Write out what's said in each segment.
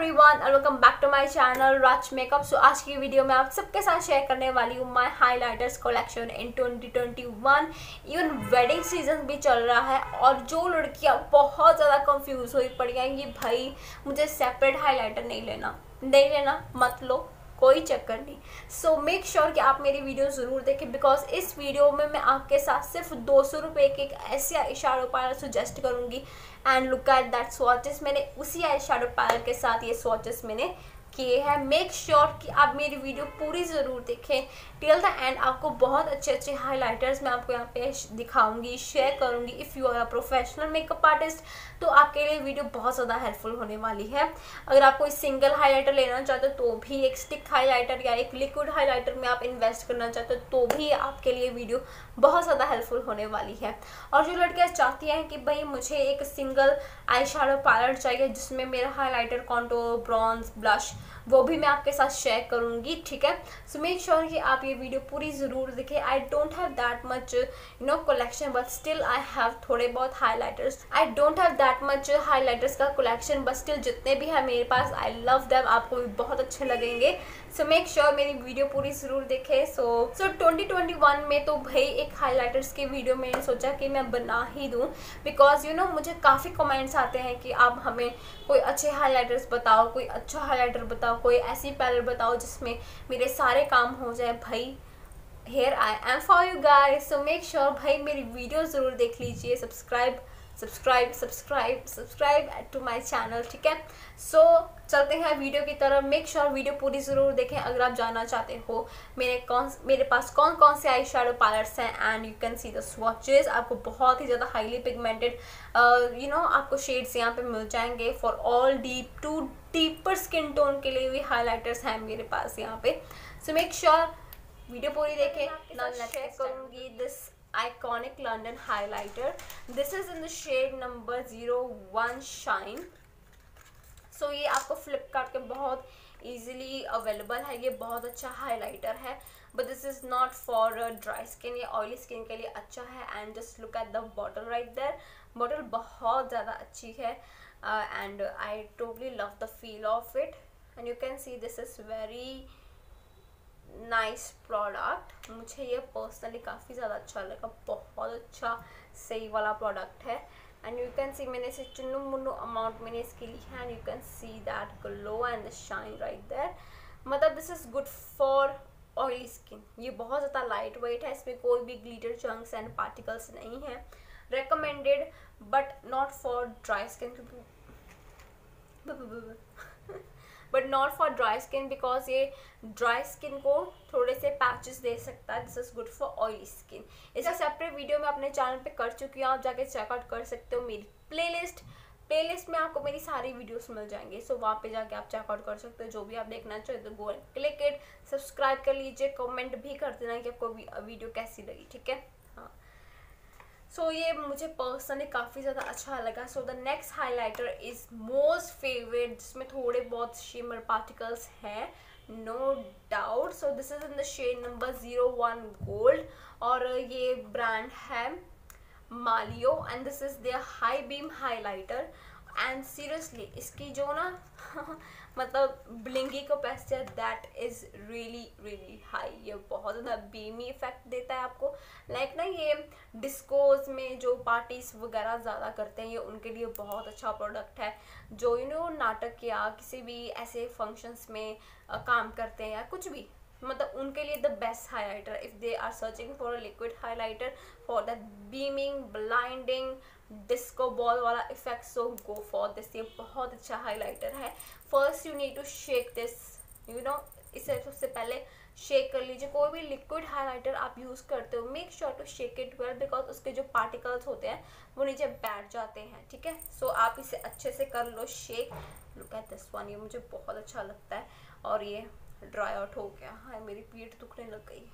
Everyone and welcome back to my channel Raj makeup. So आज की video में आप सबके साथ शेयर करने वाली हूँ my highlighters collection in 2021। Even wedding season भी चल रहा है और जो लड़कियाँ बहुत ज़्यादा कंफ्यूज हुई पड़ी हैं कि भाई मुझे सेपरेट हाइलाइटर नहीं लेना मत लो, कोई चक्कर नहीं। सो मेक श्योर कि आप मेरी वीडियो ज़रूर देखें बिकॉज इस वीडियो में मैं आपके साथ सिर्फ 200 रुपये के एक ऐसे आई शैडो पैलेट सजेस्ट करूँगी। And look at that swatches, मैंने उसी आई शैडो पैलेट के साथ ये स्वॉचेस मैंने किए हैं। मेक श्योर कि आप मेरी वीडियो पूरी ज़रूर देखें टिल द एंड। आपको बहुत अच्छे हाइलाइटर्स मैं आपको यहाँ पे दिखाऊंगी, शेयर करूँगी। If you are a professional makeup artist तो आपके लिए वीडियो बहुत ज़्यादा हेल्पफुल होने वाली है। अगर आप कोई सिंगल हाइलाइटर लेना चाहते हो तो भी, एक स्टिक हाइलाइटर या एक लिक्विड हाइलाइटर में आप इन्वेस्ट करना चाहते हो तो भी आपके लिए वीडियो बहुत ज़्यादा हेल्पफुल होने वाली है। और जो लड़कियाँ चाहती हैं कि भाई मुझे एक सिंगल आई शैडो पैलेट चाहिए जिसमें मेरा हाइलाइटर, कॉन्टूर, ब्रॉन्ज, ब्लश, वो भी मैं आपके साथ शेयर करूंगी, ठीक है। सो मेक श्योर कि आप ये वीडियो पूरी ज़रूर देखें। I don't have that much collection but still I have थोड़े बहुत highlighters. I don't have that much highlighters का कलेक्शन बट स्टिल जितने भी है मेरे पास आई लव देम, आपको भी बहुत अच्छे लगेंगे। सो मेक श्योर मेरी वीडियो पूरी ज़रूर देखें। सो 2021 में तो भाई एक हाइलाइटर्स की वीडियो मैंने सोचा कि मैं बना ही दूँ बिकॉज मुझे काफ़ी कमेंट्स आते हैं कि आप हमें कोई अच्छे हाइलाइटर्स बताओ, कोई अच्छा हाइलाइटर बताओ, कोई ऐसी पैलेट बताओ जिसमें मेरे सारे काम हो जाए। भाई here I am for you guys. So make sure भाई मेरी वीडियो ज़रूर देख लीजिए। सब्सक्राइब टू माय चैनल, ठीक है। सो चलते हैं वीडियो की तरफ। मेक श्योर वीडियो पूरी ज़रूर देखें अगर आप जानना चाहते हो मेरे पास कौन कौन से आई शैडो पैलेट्स हैं। And you can see the swatches. आपको बहुत ही ज़्यादा हाईली पिगमेंटेड आपको शेड्स यहाँ पे मिल जाएंगे for all deeper skin tone के लिए भी हाइलाइटर्स हैं मेरे पास यहाँ पे। सो मेक श्योर वीडियो पूरी देखें। नाउ लेट्स करूँगी this iconic London highlighter. This is in the shade number 01 Shine. So ये आपको फ्लिपकार्ट के बहुत easily अवेलेबल है। ये बहुत अच्छा हाइलाइटर है but this is not for dry skin या ऑयली स्किन के लिए अच्छा है। and just look at the bottle right there. Bottle बहुत ज़्यादा अच्छी है and I totally love the feel of it and you can see this is very nice product. मुझे ये पर्सनली काफ़ी ज़्यादा अच्छा लगा, बहुत अच्छा सही वाला प्रोडक्ट है। एंड यू कैन सी मैंने इसे चुन्नू मुन्नू अमाउंट मैंने इसकी ली है। And you can see that glow and the shine right there. मतलब this is good for oily skin. ये बहुत ज़्यादा लाइट वेट है, इसमें कोई भी ग्लिटर चंक्स एंड पार्टिकल्स नहीं है। Recommended but not for dry skin but not for dry skin because ये ड्राई स्किन को थोड़े से पैचेस दे सकता है। This is good for oily skin. इसका सेपरेट वीडियो मैं अपने चैनल पे कर चुकी हूँ, आप जाके चेकआउट कर सकते हो। मेरी प्लेलिस्ट में आपको मेरी सारी वीडियोस मिल जाएंगे। सो वहाँ पे जाके आप चेकआउट कर सकते हो जो भी आप देखना चाहते हो। Go and click it, subscribe कर लीजिए, कमेंट भी कर देना कि आपको वीडियो कैसी लगी, ठीक है। हाँ, सो ये मुझे पर्सनली काफ़ी ज़्यादा अच्छा लगा। So the next highlighter is most favourite जिसमें थोड़े बहुत शिमर पार्टिकल्स हैं, no doubt. So this is in the shade number 01 gold और ये ब्रांड है Maliao and this is there high beam highlighter. And seriously इसकी जो ना मतलब blingy capacity that is really high. ये बहुत ज़्यादा बीमी इफेक्ट देता है आपको। लाइक ना ये डिस्कोज में जो पार्टीज वगैरह ज़्यादा करते हैं ये उनके लिए बहुत अच्छा प्रोडक्ट है। जो नाटक या किसी भी ऐसे फंक्शंस में काम करते हैं या कुछ भी, मतलब उनके लिए the best highlighter. If they are searching for a liquid highlighter for that beaming, blinding, disco ball वाला effect, so go for this. ये बहुत अच्छा हाइलाइटर है। First you need to shake this, इसे सबसे पहले शेक कर लीजिए। कोई भी लिक्विड हाइलाइटर आप यूज़ करते हो make sure to shake it well because उसके जो पार्टिकल्स होते हैं वो नीचे बैठ जाते हैं, ठीक है। सो आप इसे अच्छे से कर लो shake. Look at this one, ये मुझे बहुत अच्छा लगता है और ये ड्राई आउट हो गया। हाँ, मेरी पीठ दुखने लग गई।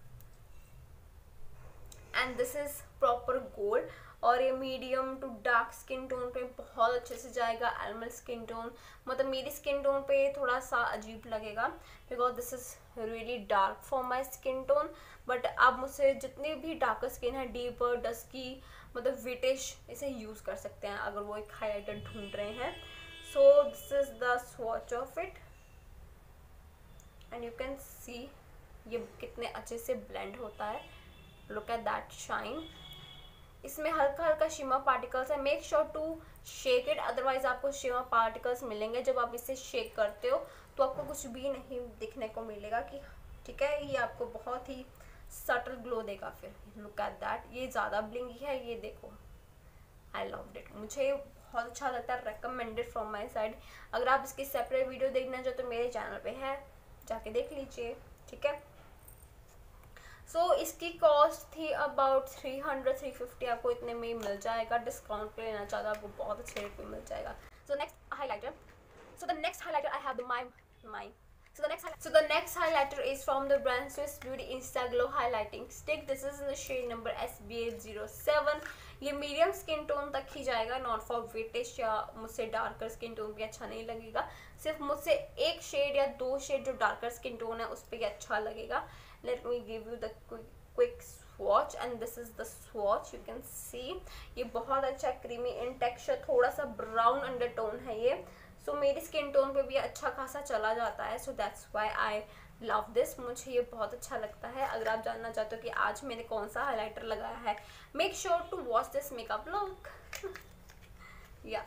And this is proper gold और ये medium to dark skin tone पे बहुत अच्छे से जाएगा। एनिमल स्किन टोन, मतलब मेरी स्किन टोन पे थोड़ा सा अजीब लगेगा because this is really dark for my skin tone. But आप मुझसे जितने भी डार्कर स्किन है, डीपर, डस्की, मतलब विटिश, इसे यूज़ कर सकते हैं अगर वो एक हाइलाइटर ढूंढ रहे हैं। So this is the swatch of it and you can see ये कितने अच्छे से ब्लेंड होता है। Look at that shine. इसमें हल्का हल्का शिमर पार्टिकल्स है। Make sure to shake it, otherwise आपको शिमर पार्टिकल्स मिलेंगे। जब आप इसे शेक करते हो तो आपको कुछ भी नहीं दिखने को मिलेगा कि ठीक है, ये आपको बहुत ही सटल ग्लो देगा। फिर लुक एट दैट, ये ज़्यादा ब्लिंगी है, ये देखो। आई लव्ड इट, मुझे बहुत अच्छा लगता है। Recommended from my side. अगर आप इसकी सेपरेट वीडियो देखना चाहो तो मेरे चैनल पे है, जाके देख लीजिए, ठीक है। सो इसकी कॉस्ट थी अबाउट 300-350, आपको इतने में ही मिल जाएगा। डिस्काउंट पे लेना चाहता आपको बहुत अच्छे रेट पे मिल जाएगा। So next highlighter, so the next highlighter I have so the next highlighter is from the brand Swiss Beauty Insta Glow Highlighting Stick. This is in the shade number SB807. ये medium skin tone तक ही जाएगा, not for वेटिश या मुझसे darker skin tone भी अच्छा नहीं लगेगा। सिर्फ मुझसे एक शेड या दो शेड जो डार्कर स्किन टोन है उस पर अच्छा लगेगा। Let me give you the quick swatch and this is the swatch. You can see ये बहुत अच्छा क्रीमी इन टेक्सचर, थोड़ा सा ब्राउन अंडरटोन है ये। सो मेरी स्किन टोन पे भी अच्छा खासा चला जाता है। So that's why I love this, मुझे ये बहुत अच्छा लगता है। अगर आप जानना चाहते हो कि आज मैंने कौन सा हाइलाइटर लगाया है, make sure to watch this makeup look या।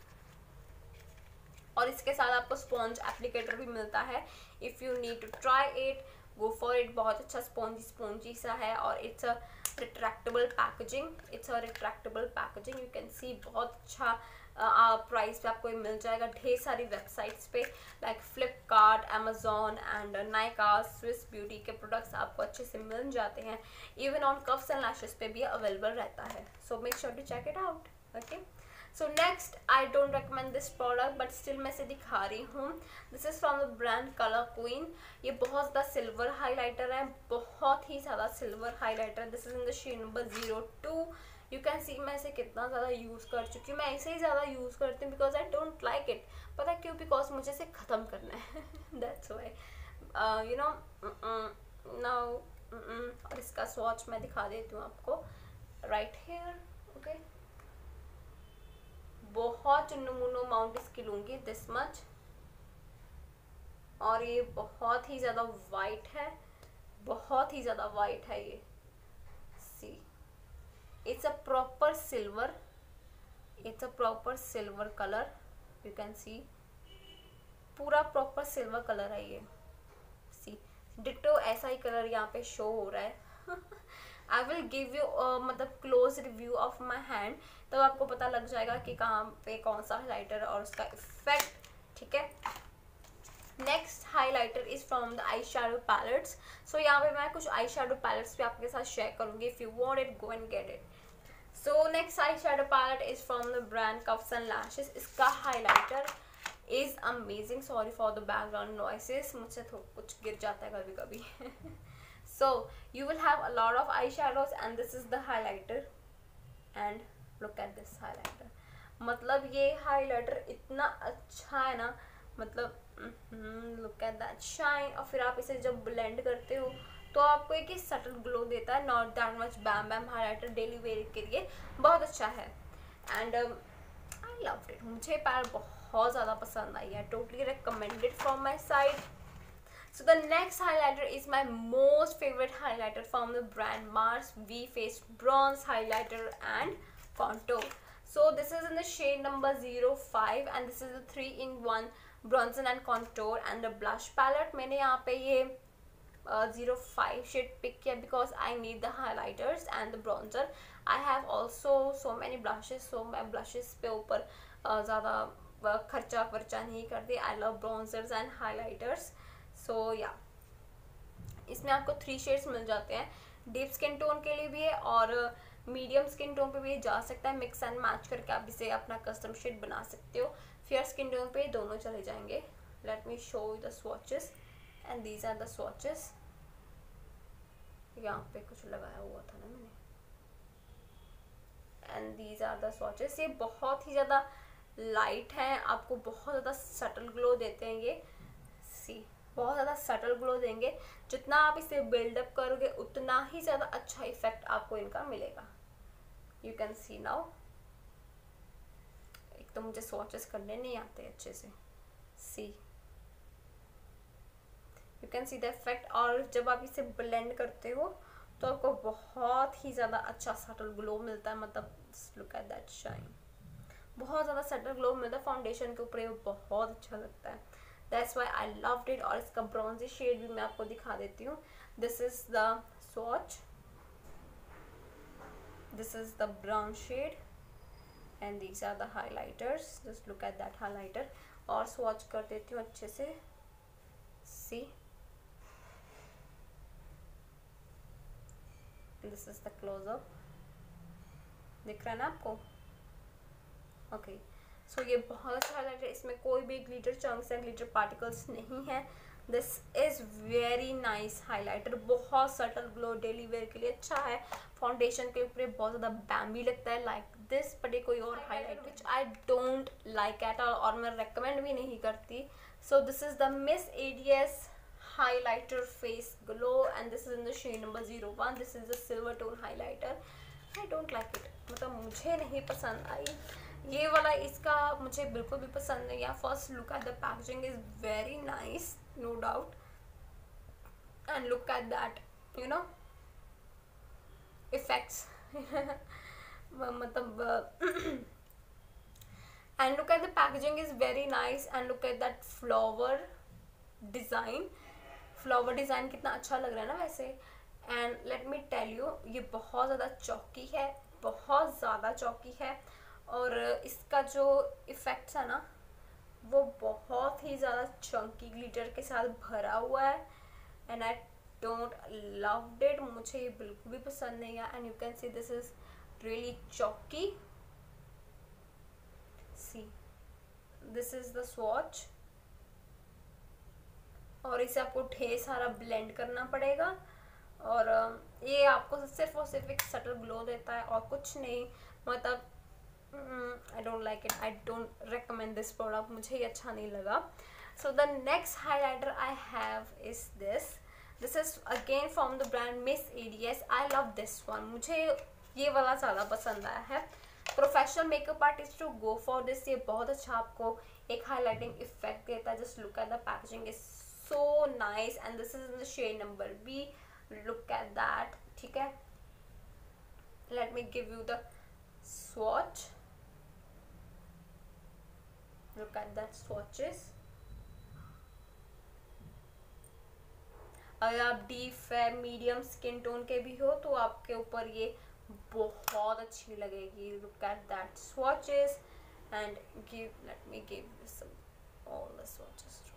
और इसके साथ आपको स्पॉन्ज एप्लीकेटर भी मिलता है। If you need to try it, go for it. बहुत अच्छा स्पॉन्जी सा है और it's a retractable packaging. You can see बहुत अच्छा प्राइस पे आपको ये मिल जाएगा ढेर सारी वेबसाइट्स पे, like Flipkart, Amazon and Nykaa. Swiss Beauty के प्रोडक्ट्स आपको अच्छे से मिल जाते हैं। Even on Cuffs and Lashes पे भी अवेलेबल रहता है। So make sure to check it out, okay. So next, I don't recommend this product but still मैं इसे दिखा रही हूँ। This is from the brand Color Queen. ये बहुत ज़्यादा सिल्वर हाईलाइटर है, बहुत ही ज़्यादा silver highlighter. This is in the shade number 02। You can see मैं इसे कितना ज़्यादा यूज़ कर चुकी हूँ। मैं इसे ही ज़्यादा यूज़ करती हूँ because I don't like it. पता क्यों? बिकॉज मुझे इसे ख़त्म करना है that's why you know now. और इसका स्वॉच मैं दिखा देती हूँ आपको राइट हेयर, ओके। बहुत चुन्नू अमाउंट इसकी लूँगी, दिस मच। और ये बहुत ही ज़्यादा वाइट है, बहुत ही ज़्यादा वाइट है ये। See, it's a proper silver color. You can see पूरा प्रॉपर सिल्वर कलर है ये। सी, डिटो ऐसा ही कलर यहाँ पे शो हो रहा है। आई विल गिव यू मतलब close review of my hand, तब आपको पता लग जाएगा कि कहाँ पे कौन सा हाइलाइटर और उसका इफेक्ट, ठीक है। Next highlighter is from the eye shadow palettes. So यहाँ पे मैं कुछ आई शैडो पैलेट्स भी आपके साथ शेयर करूँगी। If you want it, go and get it. So next eye shadow palette is from the brand cuffs and lashes. इसका highlighter is amazing. Sorry for the background noises, मुझसे कुछ गिर जाता है कभी कभी। So you will have a lot of eye shadows and this is the highlighter and look at this highlighter. मतलब ये हाइलाइटर इतना अच्छा है ना, मतलब लुक एट दैट शाइन। और फिर आप इसे जब ब्लेंड करते हो तो आपको एक ही सटल ग्लो देता है, not that much bam bam. Highlighter daily wear के लिए बहुत अच्छा है एंड आई लव्ड इट। मुझे पैलेट बहुत ज़्यादा पसंद आई है, totally recommended from my side. So the next highlighter is my most favorite highlighter from the brand Mars V Face Bronze Highlighter and Contour. So this is in the shade number 05 and this is the 3-in-1 bronzer and contour and the blush palette. मैंने यहाँ पे ये 05 shade pick किया because I need the highlighters and the bronzer. I have also so many blushes, so मैं blushes पे ऊपर ज़्यादा खर्चा नहीं करती। I love bronzers and highlighters. सो या, इसमें आपको 3 शेड्स मिल जाते हैं। डीप स्किन टोन के लिए भी है और मीडियम स्किन टोन पे भी जा सकता है। मिक्स एंड मैच करके आप इसे अपना कस्टम शेड बना सकते हो। फेयर स्किन टोन पे दोनों चले जाएंगे। Let me show you the swatches and these are the swatches. यहाँ पे कुछ लगाया हुआ था ना मैंने, and these are the swatches. ये बहुत ही ज़्यादा लाइट है, आपको बहुत ज़्यादा सटल ग्लो देते हैं ये। सी, बहुत ज़्यादा सटल ग्लो देंगे। जितना आप इसे बिल्डअप करोगे उतना ही ज़्यादा अच्छा इफेक्ट आपको इनका मिलेगा। You can see now. एक तो मुझे स्वॉचेस करने नहीं आते अच्छे से। See, you can see the effect. और जब आप इसे ब्लेंड करते हो तो आपको बहुत ही ज़्यादा अच्छा सटल ग्लो मिलता है। मतलब लुक एट दैट शाइन, बहुत ज़्यादा सटल ग्लो मिलता है फाउंडेशन के ऊपर, ये बहुत अच्छा लगता है। That's why I loved it. और इसका ब्रॉन्जी शेड भी मैं आपको दिखा देती हूँ। This is the swatch, this is the brown shade and these are the highlighters. Just look at that highlighter. और स्वॉच कर देती हूँ अच्छे से। See, this is the close up, दिख रहा है ना आपको? ओके, सो ये बहुत अच्छा हाईलाइटर, इसमें कोई भी ग्लिटर चंक्स या ग्लिटर पार्टिकल्स नहीं है। This is very nice highlighter, बहुत सटल ग्लो, डेली वेयर के लिए अच्छा है, फाउंडेशन के ऊपर बहुत ज़्यादा बैम्बी लगता है लाइक दिस। बट ये कोई और highlighter which I don't like at all और मैं रेकमेंड भी नहीं करती। So this is the Miss ADS highlighter face glow and this is in the shade number 01. this is the silver tone highlighter. I don't like it, मतलब मुझे नहीं पसंद आई ये वाला, इसका मुझे बिल्कुल भी पसंद नहीं है। First look at the packaging is very nice, no doubt, and look at that you know effects मतलब and look at the packaging is very nice and look at that flower design, flower design कितना अच्छा लग रहा है ना वैसे। And let me tell you, ये बहुत ज़्यादा चौकी है, बहुत ज़्यादा चौकी है। और इसका जो इफ़ेक्ट्स है ना वो बहुत ही ज़्यादा चंकी ग्लिटर के साथ भरा हुआ है। And I don't loved it, मुझे ये बिल्कुल भी पसंद नहीं है। And you can see this is really chalky. See, this is the swatch. और इसे आपको ढेर सारा ब्लेंड करना पड़ेगा और ये आपको सिर्फ और सिर्फ एक सटल ग्लो देता है और कुछ नहीं। मतलब I don't like it, I don't recommend this product, मुझे ये अच्छा नहीं लगा। So the next highlighter I have is this is again from the brand Miss ADS. I love this one, मुझे ये वाला ज़्यादा पसंद आया है। Professional makeup artist to go for this, ये बहुत अच्छा आपको एक हाईलाइटिंग इफेक्ट देता है। Just look at the packaging is so nice and this is in the shade number B. look at that, ठीक है। let me give you the swatch, look at that swatches। अगर आप deep fair medium skin tone के भी हो तो आपके ऊपर ये बहुत अच्छी लगेगी। look at that swatches and let me give you some all the swatches right।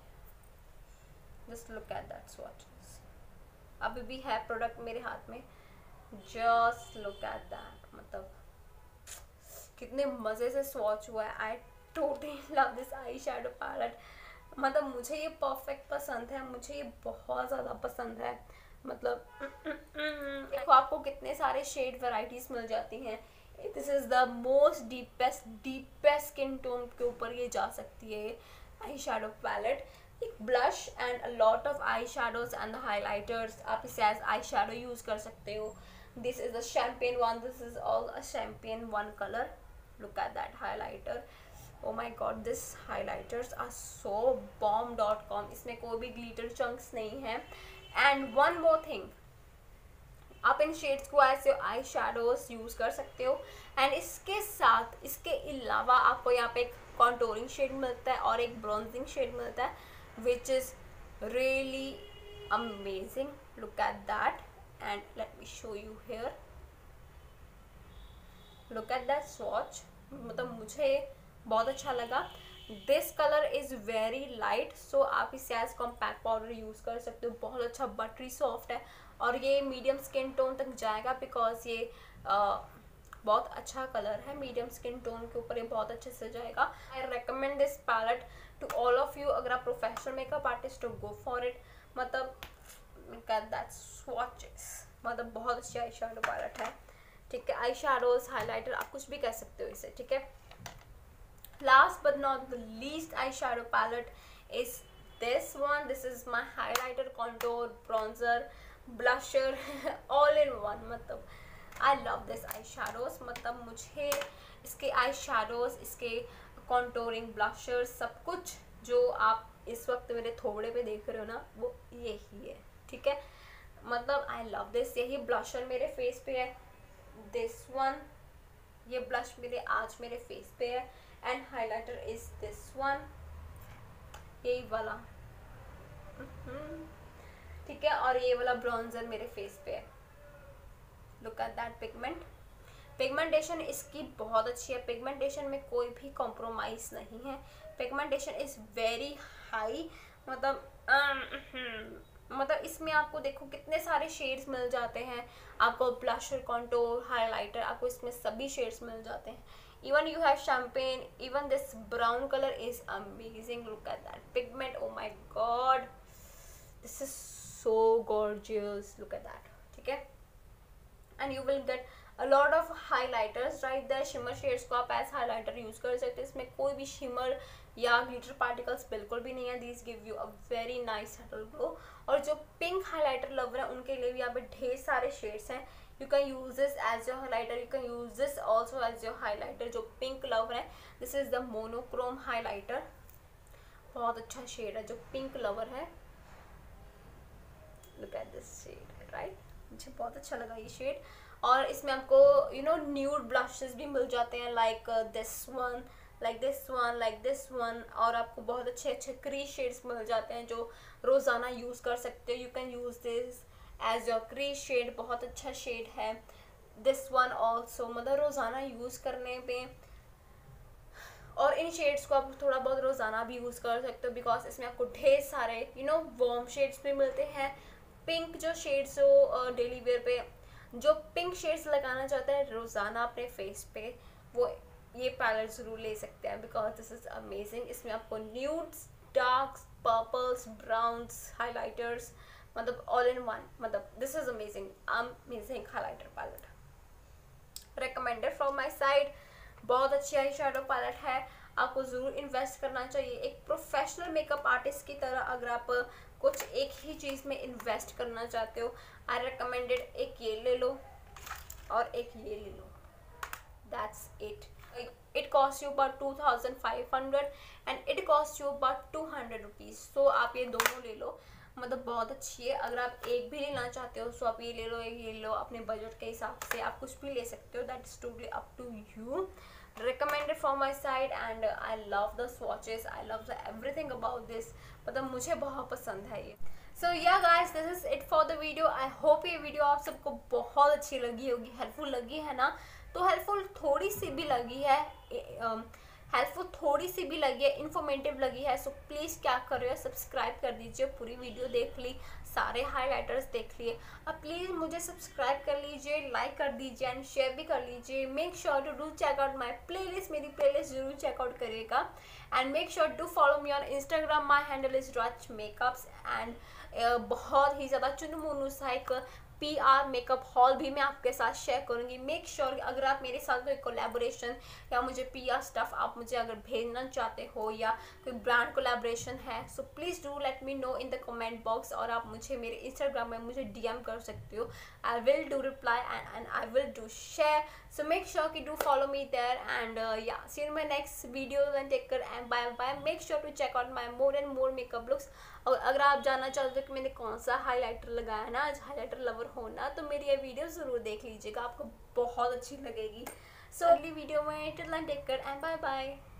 Just look at that swatches, अभी भी है प्रोडक्ट मेरे हाथ में। जस्ट लुक एट दैट, मतलब कितने मज़े से स्वॉच हुआ है। I totally love this eye shadow palette, मतलब मुझे ये परफेक्ट पसंद है, मुझे ये बहुत ज़्यादा पसंद है। मतलब देखो आपको कितने सारे शेड वैरायटीज़ मिल जाती हैं। This is the most deepest skin tone के ऊपर ये जा सकती है eye shadow palette. Blush and a lot of eye shadows and the highlighters, आप इसे एज आई शैडो यूज़ कर सकते हो। This is the champagne one, this is all a champagne one colour. Look at that highlighter, oh my god, this highlighters are so bomb.com, इसमें कोई भी glitter chunks नहीं है। एंड वन मोर थिंग, आप इन shades को ऐसे आई shadows use कर सकते हो। एंड इसके साथ इसके अलावा आपको यहाँ पे एक कॉन्टोरिंग शेड मिलता है और एक ब्रॉन्जिंग शेड मिलता है which is really amazing. look at that and let me show you here. look at that swatch, मतलब मुझे बहुत अच्छा लगा। This colour is very light, so आप इसे एज कॉम्पैक्ट पाउडर यूज़ कर सकते हो। बहुत अच्छा बटरी सॉफ्ट है और ये मीडियम स्किन टोन तक जाएगा बिकॉज ये बहुत अच्छा कलर है। मीडियम स्किन टोन के ऊपर ये बहुत अच्छे से जाएगा। I recommend this palette to all of you, अगर आप प्रोफेशनल मेकअप आर्टिस्ट हो गो फॉर इट। मतलब दैट स्वॉचेस, मतलब बहुत अच्छी आई शैडो पैलेट है, ठीक है। आई शैडोज, हाईलाइटर, आप कुछ भी कह सकते हो इसे, ठीक है। Last but not the least eye shadow palette is this one. This is my highlighter, contour, bronzer, blusher all in one. मतलब I love this eye shadows, मतलब मुझे इसके आई शैडोज, इसके कॉन्टोरिंग, ब्लशर सब कुछ जो आप इस वक्त मेरे थोबड़े पे देख रहे हो ना, वो यही है, ठीक है। मतलब आई लव दिस। यही ब्लशर मेरे फेस पे है, दिस वन, ये ब्लश आज मेरे फेस पे है। And highlighter is this one, यही वाला, ठीक है। और ये वाला ब्रॉन्जर मेरे फेस पे है। Look at that pigment. Pigmentation इसकी बहुत अच्छी है, पिगमेंटेशन में कोई भी कॉम्प्रोमाइज नहीं है, पिगमेंटेशन इज वेरी हाई। मतलब इसमें आपको देखो कितने सारे शेड्स मिल जाते हैं, आपको ब्लशर, कॉन्टोर, हाइलाइटर, आपको इसमें सभी शेड्स मिल जाते हैं। Even you have champagne, even this brown colour is amazing. Look at that pigment, oh my god, this is so gorgeous, look at that, ठीक है। And you will get a lot of highlighters right there. Shimmer shades को आप as highlighter use कर सकते हैं, इसमें कोई भी शिमर या ग्लिटर पार्टिकल्स बिल्कुल भी नहीं है। This give you a very nice subtle glow. और जो पिंक हाइलाइटर लवर है उनके लिए भी यहाँ पे ढेर सारे शेड्स हैं। You can use this as your highlighter, you can use this also as your highlighter. जो पिंक लवर है, this is the monochrome highlighter, बहुत अच्छा शेड है जो पिंक लवर है। Look at this shade, right, मुझे बहुत अच्छा लगा ये शेड। और इसमें आपको यू नो न्यूड ब्लशेस भी मिल जाते हैं, like this one, like this one, like this one. और आपको बहुत अच्छे अच्छे क्रीज शेड्स मिल जाते हैं जो रोज़ाना यूज़ कर सकते हो। You can use this as your crease shade, बहुत अच्छा शेड है। दिस वन ऑल्सो, मतलब रोज़ाना यूज़ करने पे। और इन शेड्स को आप थोड़ा बहुत रोज़ाना भी यूज़ कर सकते हो, बिकॉज इसमें आपको ढेर सारे यू नो वार्म शेड्स भी मिलते हैं। पिंक जो शेड्स हो डेली वेयर पे, जो पिंक शेड्स लगाना चाहते हैं रोज़ाना अपने फेस पे, वो ये पैलेट ज़रूर ले सकते हैं, बिकॉज दिस इज़ अमेजिंग। इसमें आपको nudes, darks, purples, browns, highlighters, मतलब ऑल इन वन, मतलब this is amazing, amazing highlighter palette, recommended from my side. बहुत अच्छी आई शेडो पैलेट है, आपको ज़रूर इन्वेस्ट करना चाहिए। एक प्रोफेशनल मेकअप आर्टिस्ट की तरह अगर आप कुछ एक ही चीज़ में इन्वेस्ट करना चाहते हो, आई रिकमेंडेड एक ये ले लो और एक ये ले लो, that's it. It cost you about 2500 and it cost you about 200 rupees. So आप ये दोनों ले लो, मतलब बहुत अच्छी है। अगर आप एक भी लेना चाहते हो तो आप ये ले लो, एक ये ले लो, अपने बजट के हिसाब से आप कुछ भी ले सकते हो, that is totally up to you. recommended from my side and I love the swatches, I love the everything about this, मतलब मुझे बहुत पसंद है ये। So yeah guys, this is it for the video. I hope ये video आप सबको बहुत अच्छी लगी होगी, हेल्पफुल लगी है ना। तो हेल्पफुल थोड़ी सी भी लगी है, इन्फॉर्मेटिव लगी है, सो प्लीज़ क्या कर रहे हो, सब्सक्राइब कर दीजिए। पूरी वीडियो देख ली, सारे हाइलाइटर्स देख लिए, अब प्लीज़ मुझे सब्सक्राइब कर लीजिए, लाइक कर दीजिए एंड शेयर भी कर लीजिए। Make sure to do check out my playlist, मेरी प्लेलिस्ट जरूर चेकआउट करिएगा। And make sure to follow me on Instagram, my handle is rach makeups. एंड बहुत ही ज़्यादा चुनमुनु सा एक PR मेकअप हॉल भी मैं आपके साथ शेयर करूंगी। मेक श्योर अगर आप मेरे साथ कोई कोलैबोरेशन या मुझे PR स्टफ आप मुझे अगर भेजना चाहते हो या कोई ब्रांड कोलैबोरेशन है, so please do let me know in the comment box. और आप मुझे मेरे इंस्टाग्राम में मुझे DM कर सकते हो, I will do reply and I will do share. So make sure कि do follow me there and ya see in my next video and take care and bye bye. Make sure to check out my more and more makeup looks. और अगर आप जानना चाहते हो कि मैंने कौन सा हाइलाइटर लगाया ना, आज हाइलाइटर लवर होना, तो मेरी ये वीडियो ज़रूर देख लीजिएगा, आपको बहुत अच्छी लगेगी। सो अगली वीडियो में till then take care and bye bye.